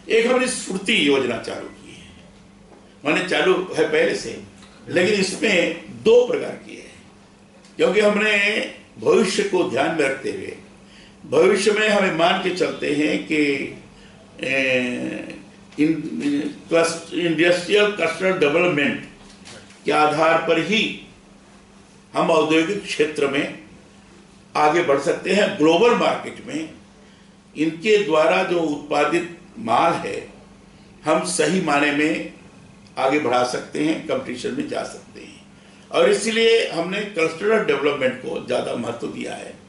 एक हमने स्फूर्ति योजना चालू की है, माने चालू है पहले से, लेकिन इसमें 2 प्रकार की है, क्योंकि हमने भविष्य को ध्यान में रखते हुए भविष्य में हमें मान के चलते हैं कि इंडस्ट्रियल क्लस्टर डेवलपमेंट के आधार पर ही हम औद्योगिक क्षेत्र में आगे बढ़ सकते हैं। ग्लोबल मार्केट में इनके द्वारा जो उत्पादित माल है हम सही माने में आगे बढ़ा सकते हैं, कंपटीशन में जा सकते हैं, और इसलिए हमने क्लस्टर डेवलपमेंट को ज़्यादा महत्व दिया है।